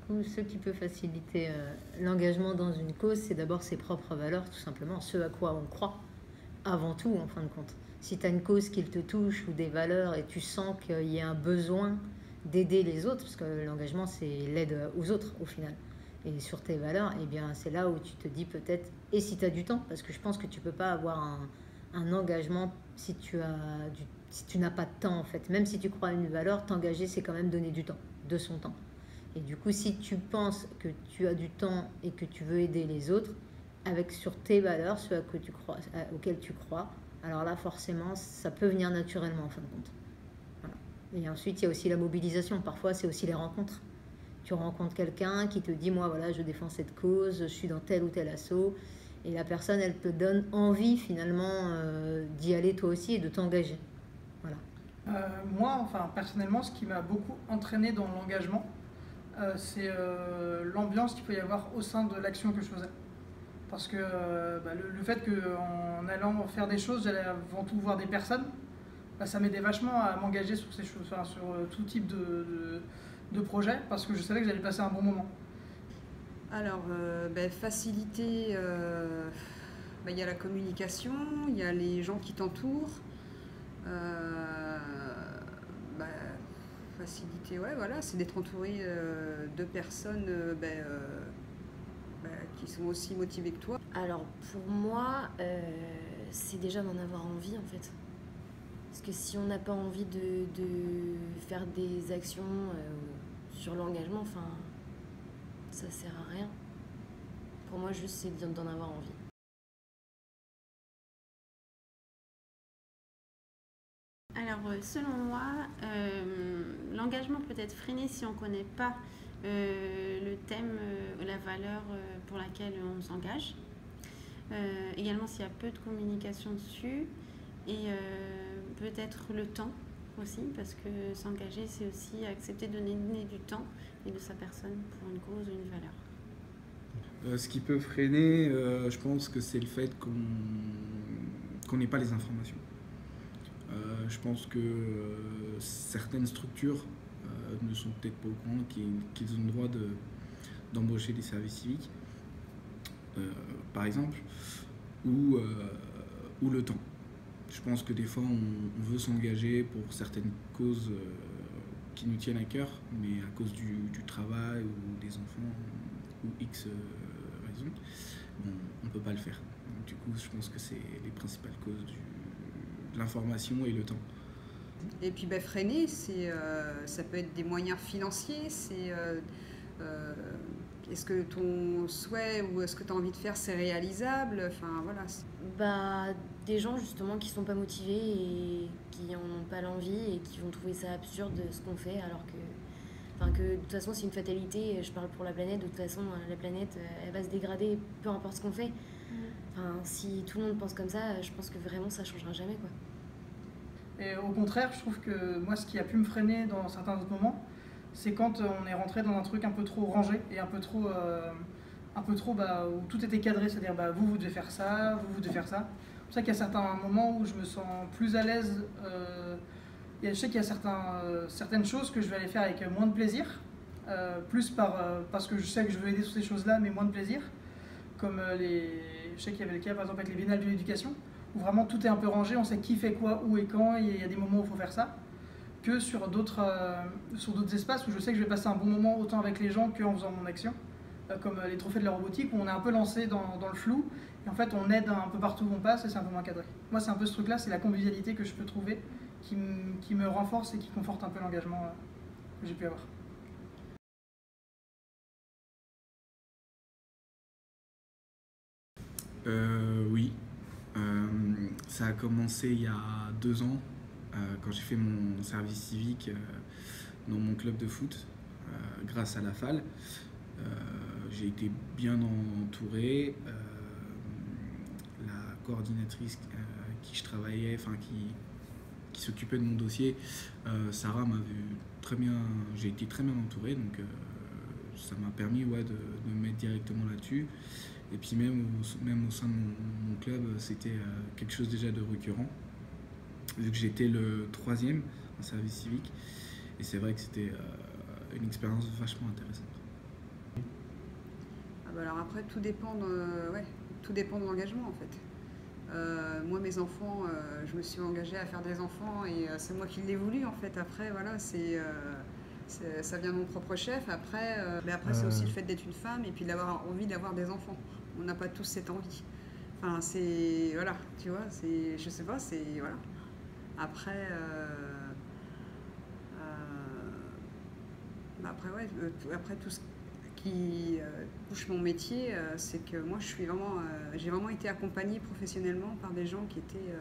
coup, ce qui peut faciliter l'engagement dans une cause, c'est d'abord ses propres valeurs, tout simplement, ce à quoi on croit, avant tout, en fin de compte. Si tu as une cause qui te touche ou des valeurs et tu sens qu'il y a un besoin d'aider les autres, parce que l'engagement, c'est l'aide aux autres, au final, et sur tes valeurs, eh bien, c'est là où tu te dis peut-être, et si tu as du temps, parce que je pense que tu peux pas avoir un engagement si si tu n'as pas de temps, en fait. Même si tu crois à une valeur, t'engager, c'est quand même donner du temps, de son temps. Et du coup, si tu penses que tu as du temps et que tu veux aider les autres, avec sur tes valeurs, ceux auxquels tu crois, alors là, forcément, ça peut venir naturellement, en fin de compte. Voilà. Et ensuite, il y a aussi la mobilisation. Parfois, c'est aussi les rencontres. Tu rencontres quelqu'un qui te dit, moi, voilà, je défends cette cause, je suis dans tel ou tel assaut. Et la personne, elle te donne envie, finalement, d'y aller toi aussi et de t'engager. Voilà. Moi, enfin, personnellement, ce qui m'a beaucoup entraîné dans l'engagement, c'est l'ambiance qu'il peut y avoir au sein de l'action que je faisais. Parce que le fait qu'en allant faire des choses, j'allais avant tout voir des personnes, ça m'aidait vachement à m'engager sur ces choses, enfin, sur tout type de projet, parce que je savais que j'allais passer un bon moment. Alors, faciliter, il y a la communication, il y a les gens qui t'entourent. Bah, faciliter, ouais, voilà, c'est d'être entouré de personnes qui sont aussi motivées que toi. Alors pour moi, c'est déjà d'en avoir envie en fait. Parce que si on n'a pas envie de faire des actions sur l'engagement, enfin, ça sert à rien. Pour moi, juste c'est d'en avoir envie. Alors, selon moi, l'engagement peut être freiné si on ne connaît pas le thème, la valeur pour laquelle on s'engage. Également, s'il y a peu de communication dessus et peut-être le temps aussi, parce que s'engager, c'est aussi accepter de donner du temps et de sa personne pour une cause ou une valeur. Ce qui peut freiner, je pense que c'est le fait qu'on n'ait pas les informations. Je pense que certaines structures ne sont peut-être pas au courant qu'ils ont le droit d'embaucher des services civiques, par exemple, ou le temps. Je pense que des fois on veut s'engager pour certaines causes qui nous tiennent à cœur, mais à cause du travail ou des enfants ou X raisons, on ne peut pas le faire. Donc, du coup, je pense que c'est les principales causes de l'information et le temps. Et puis freiner, ça peut être des moyens financiers, est-ce que ton souhait ou ce que tu as envie de faire, c'est réalisable? Enfin, voilà. Des gens justement qui sont pas motivés et qui en ont pas l'envie et qui vont trouver ça absurde ce qu'on fait alors que de toute façon c'est une fatalité. Je parle pour la planète, de toute façon la planète elle va se dégrader peu importe ce qu'on fait. Enfin, si tout le monde pense comme ça, je pense que vraiment ça changera jamais quoi. Et au contraire, je trouve que moi, ce qui a pu me freiner dans certains autres moments, c'est quand on est rentré dans un truc un peu trop rangé et un peu trop où tout était cadré, c'est-à-dire vous devez faire ça, vous devez faire ça. C'est pour ça qu'il y a certains moments où je me sens plus à l'aise. Je sais qu'il y a certaines choses que je vais aller faire avec moins de plaisir, plus parce que je sais que je veux aider sur ces choses-là, mais moins de plaisir. Comme je sais qu'il y avait le cas par exemple avec les biennales de l'éducation, où vraiment tout est un peu rangé, on sait qui fait quoi, où et quand, et il y a des moments où il faut faire ça, que sur d'autres espaces où je sais que je vais passer un bon moment autant avec les gens qu'en faisant mon action, comme les trophées de la robotique, où on est un peu lancé dans le flou, et en fait on aide un peu partout où on passe et c'est un peu moins cadré. Moi c'est un peu ce truc-là, c'est la convivialité que je peux trouver, qui me renforce et qui conforte un peu l'engagement que j'ai pu avoir. Oui. Ça a commencé il y a 2 ans, quand j'ai fait mon service civique dans mon club de foot, grâce à la FAL. J'ai été bien entouré. La coordinatrice avec qui je travaillais, qui s'occupait de mon dossier, Sarah m'a vu très bien. J'ai été très bien entouré, donc ça m'a permis de me mettre directement là-dessus. Et puis même au sein de mon club, c'était quelque chose déjà de récurrent, vu que j'étais le 3e en service civique. Et c'est vrai que c'était une expérience vachement intéressante. Ah bah alors après, tout dépend de l'engagement en fait. Moi, mes enfants, je me suis engagée à faire des enfants et c'est moi qui l'ai voulu en fait. Après, voilà, ça vient de mon propre chef. Après, c'est aussi le fait d'être une femme et puis d'avoir envie d'avoir des enfants. On n'a pas tous cette envie. Enfin, c'est. Voilà, tu vois, c'est. Je sais pas, c'est. Voilà. Après. Après, ouais, après tout ce qui touche mon métier, c'est que moi, j'ai vraiment été accompagnée professionnellement par des gens qui étaient.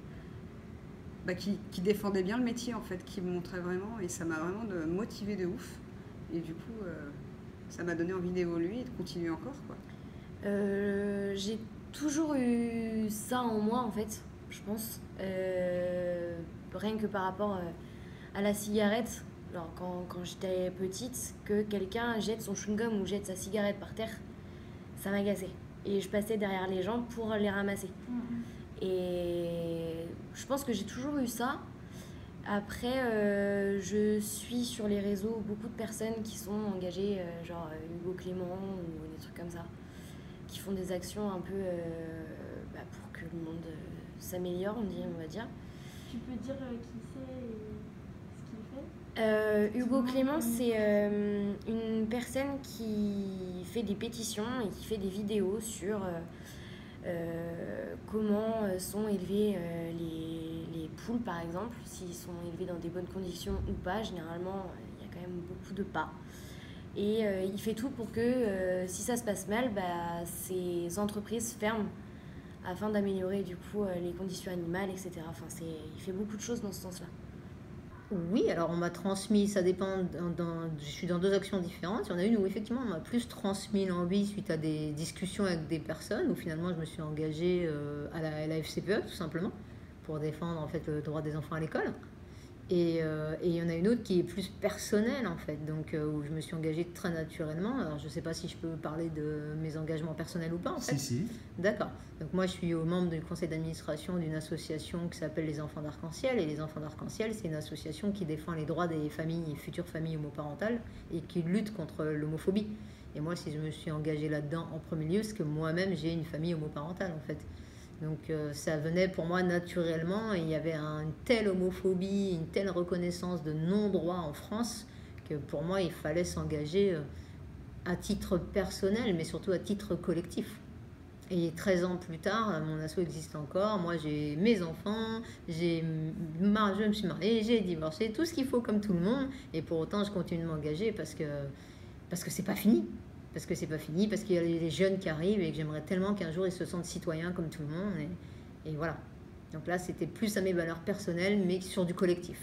Qui défendaient bien le métier, en fait, qui me montraient vraiment, et ça m'a vraiment motivée de ouf. Et du coup, ça m'a donné envie d'évoluer et de continuer encore, quoi. J'ai toujours eu ça en moi, en fait, je pense. Rien que par rapport à la cigarette. Alors, quand j'étais petite, que quelqu'un jette son chewing-gum ou jette sa cigarette par terre, ça m'agaçait. Et je passais derrière les gens pour les ramasser. Et je pense que j'ai toujours eu ça. Après, je suis sur les réseaux beaucoup de personnes qui sont engagées, genre Hugo Clément ou des trucs comme ça, qui font des actions un peu pour que le monde s'améliore, on va dire. Tu peux dire qui c'est et ce qu'il fait? Hugo Clément, c'est une personne qui fait des pétitions et qui fait des vidéos sur comment sont élevées les poules, par exemple, s'ils sont élevés dans des bonnes conditions ou pas. Généralement, il y a quand même beaucoup de pas. Et il fait tout pour que si ça se passe mal, ces entreprises ferment afin d'améliorer du coup les conditions animales, etc. Enfin, il fait beaucoup de choses dans ce sens-là. Oui, alors on m'a transmis, ça dépend, je suis dans 2 actions différentes. Il y en a une où effectivement on m'a plus transmis l'envie suite à des discussions avec des personnes, où finalement je me suis engagée à la FCPE tout simplement, pour défendre en fait le droit des enfants à l'école. Et il y en a une autre qui est plus personnelle en fait, donc où je me suis engagée très naturellement. Alors je ne sais pas si je peux parler de mes engagements personnels ou pas en fait. Si. D'accord. Donc moi je suis membre du conseil d'administration d'une association qui s'appelle les Enfants d'Arc-en-Ciel. Et les Enfants d'Arc-en-Ciel, c'est une association qui défend les droits des familles, futures familles homoparentales, et qui lutte contre l'homophobie. Et moi, si je me suis engagée là-dedans en premier lieu, c'est que moi-même j'ai une famille homoparentale en fait. Donc ça venait pour moi naturellement, et il y avait une telle homophobie, une telle reconnaissance de non-droit en France, que pour moi il fallait s'engager à titre personnel, mais surtout à titre collectif. Et 13 ans plus tard, mon asso existe encore, moi j'ai mes enfants, je me suis mariée, j'ai divorcé, tout ce qu'il faut comme tout le monde, et pour autant je continue de m'engager parce que c'est pas fini. Parce que c'est pas fini, parce qu'il y a les jeunes qui arrivent et que j'aimerais tellement qu'un jour ils se sentent citoyens comme tout le monde. Et voilà. Donc là, c'était plus à mes valeurs personnelles, mais sur du collectif.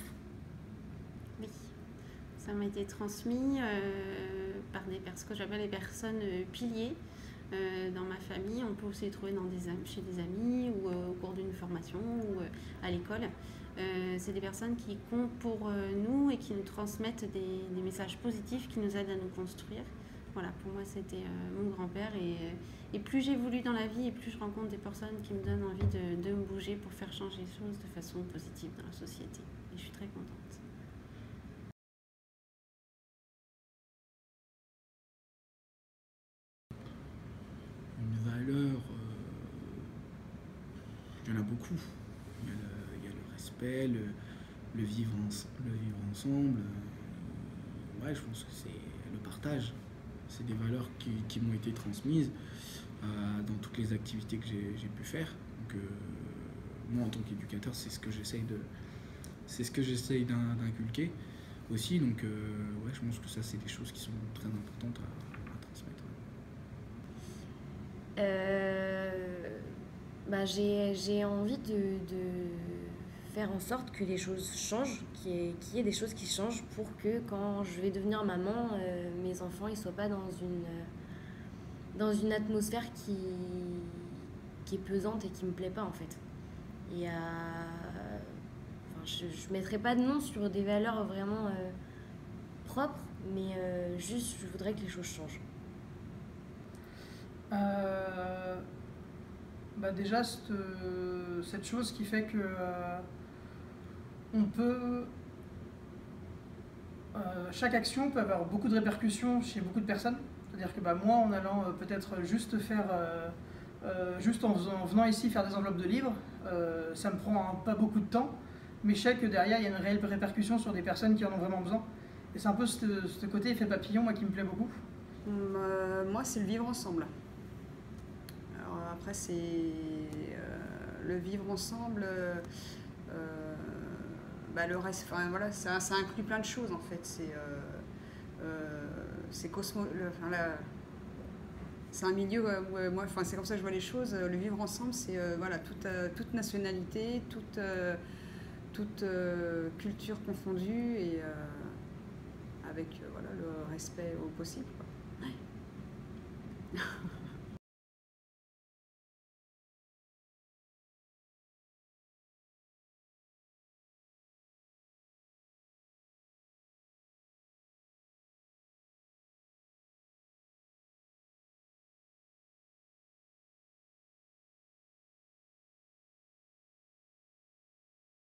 Oui, ça m'a été transmis par ce que j'appelle les personnes piliers dans ma famille. On peut aussi les trouver chez des amis ou au cours d'une formation ou à l'école. C'est des personnes qui comptent pour nous et qui nous transmettent des messages positifs qui nous aident à nous construire. Voilà, pour moi, c'était mon grand-père. Et plus j'évolue dans la vie et plus je rencontre des personnes qui me donnent envie de me bouger pour faire changer les choses de façon positive dans la société. Et je suis très contente. Une valeur, il y en a beaucoup. Il y a le respect, le vivre ensemble. Ouais, je pense que c'est le partage. C'est des valeurs qui m'ont été transmises dans toutes les activités que j'ai pu faire. Donc, moi, en tant qu'éducateur, c'est ce que j'essaye d'inculquer aussi. Donc, ouais, je pense que ça, c'est des choses qui sont très importantes à transmettre. J'ai envie de faire en sorte que les choses changent, qu'il y ait des choses qui changent pour que quand je vais devenir maman, mes enfants ne soient pas dans une atmosphère qui est pesante et qui ne me plaît pas en fait. Et je ne mettrai pas de nom sur des valeurs vraiment propres, mais juste je voudrais que les choses changent. Déjà, cette chose qui fait que chaque action peut avoir beaucoup de répercussions chez beaucoup de personnes. C'est-à-dire que moi, en allant peut-être juste faire, juste en venant ici faire des enveloppes de livres, ça me prend pas beaucoup de temps, mais je sais que derrière, il y a une réelle répercussion sur des personnes qui en ont vraiment besoin. Et c'est un peu ce côté effet papillon, moi, qui me plaît beaucoup. Moi, c'est le vivre ensemble. Alors après, c'est le vivre ensemble. Le reste, enfin, voilà, ça inclut plein de choses en fait. C'est c'est un milieu où moi, enfin, c'est comme ça que je vois les choses. Le vivre ensemble, c'est voilà, toute nationalité, toute culture confondue et avec voilà, le respect au possible, quoi. Ouais.